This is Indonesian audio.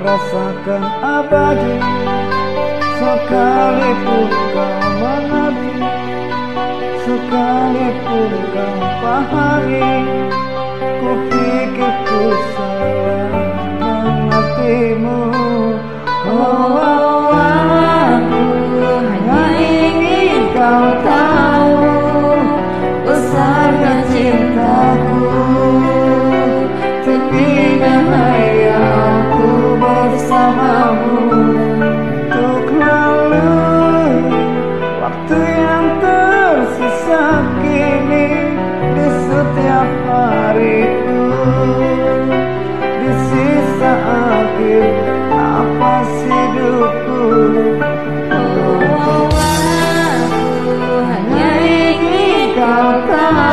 rasakan abadi, sekalipun kau mengerti, sekalipun kau pahami. Ku pikir ku salah mengertimu. Oh, aku hanya ingin kau tahu besarnya cintaku, tepinya hayalku bersamamu, untuk lalui waktu yang tersisa kini di setiap hariku, di sisa akhir napas hidupku. Oh, aku hanya ingin kau tahu